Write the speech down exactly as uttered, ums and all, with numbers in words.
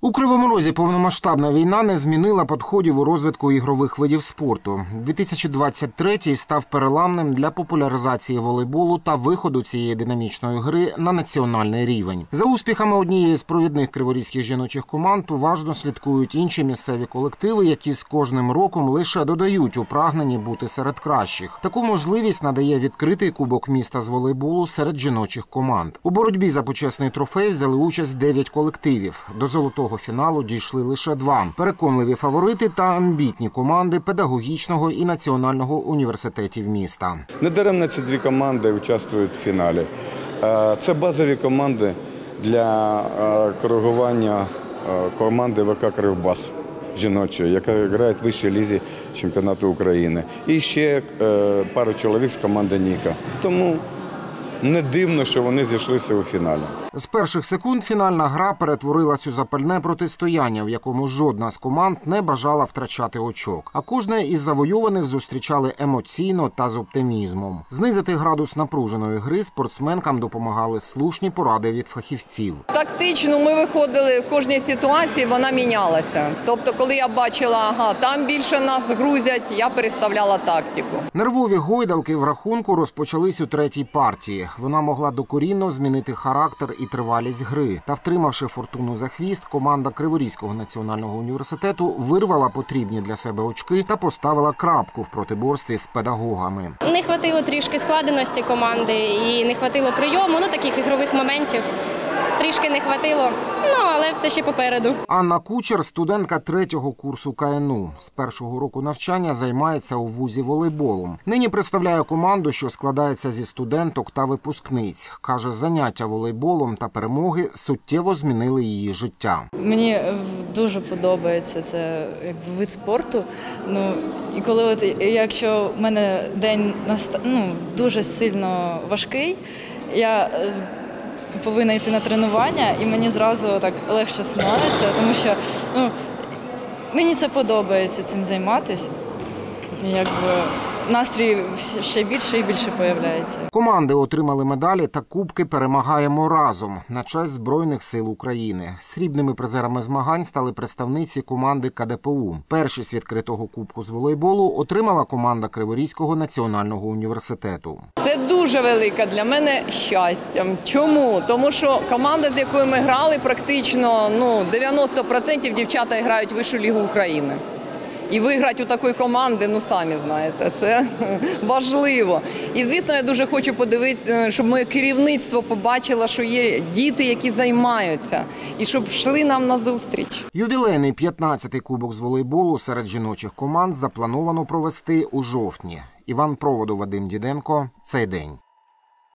У Кривому Розі повномасштабна війна не змінила підходів у розвитку ігрових видів спорту. дві тисячі двадцять третій став переламним для популяризації волейболу та виходу цієї динамічної гри на національний рівень. За успіхами однієї з провідних криворізьких жіночих команд уважно слідкують інші місцеві колективи, які з кожним роком лише додають у прагненні бути серед кращих. Таку можливість надає відкритий кубок міста з волейболу серед жіночих команд. У боротьбі за почесний трофей взяли участь дев'ять колективів. До золотого фіналу дійшли лише два – переконливі фаворити та амбітні команди педагогічного і національного університетів міста. Недаремно ці дві команди участвують в фіналі. Це базові команди для коригування команди ВК «Кривбас» жіночої, яка грає в вищій лізі чемпіонату України. І ще пару чоловік з команди «Ніка». Тому не дивно, що вони зійшлися у фіналі. З перших секунд фінальна гра перетворилась у запальне протистояння, в якому жодна з команд не бажала втрачати очок. А кожне із завойованих зустрічали емоційно та з оптимізмом. Знизити градус напруженої гри спортсменкам допомагали слушні поради від фахівців. Тактично ми виходили в кожній ситуації, вона мінялася. Тобто, коли я бачила, ага, там більше нас грузять, я переставляла тактику. Нервові гойдалки в рахунку розпочались у третій партії. Вона могла докорінно змінити характер і тривалість гри. Та, втримавши фортуну за хвіст, команда Криворізького національного університету вирвала потрібні для себе очки та поставила крапку в протиборстві з педагогами. Не хватило трішки складеності команди і не хватило прийому, ну таких ігрових моментів. Трішки не хватило, ну, але все ще попереду. Анна Кучер – студентка третього курсу ка ен у. З першого року навчання займається у вузі волейболом. Нині представляє команду, що складається зі студенток та випускниць. Каже, заняття волейболом та перемоги суттєво змінили її життя. Мені дуже подобається це якби вид спорту. Ну, і коли от, якщо в мене день ну, дуже сильно важкий, я повинна йти на тренування, і мені зразу так легше становиться, тому що ну, мені це подобається цим займатися. Якби настрій ще більше і більше появляється. Команди отримали медалі та кубки «Перемагаємо разом» на честь Збройних сил України. Срібними призерами змагань стали представниці команди ка де пе у. Першість відкритого кубку з волейболу отримала команда Криворізького національного університету. Це дуже велике для мене щастя. Чому? Тому що команда, з якою ми грали, практично ну, дев'яносто відсотків дівчата грають в вищу лігу України. І виграти у такої команди, ну самі знаєте, це важливо. І, звісно, я дуже хочу подивитися, щоб моє керівництво побачило, що є діти, які займаються, і щоб йшли нам на зустріч. Ювілейний п'ятнадцятий кубок з волейболу серед жіночих команд заплановано провести у жовтні. Іван Проводов, Вадим Діденко. Цей день.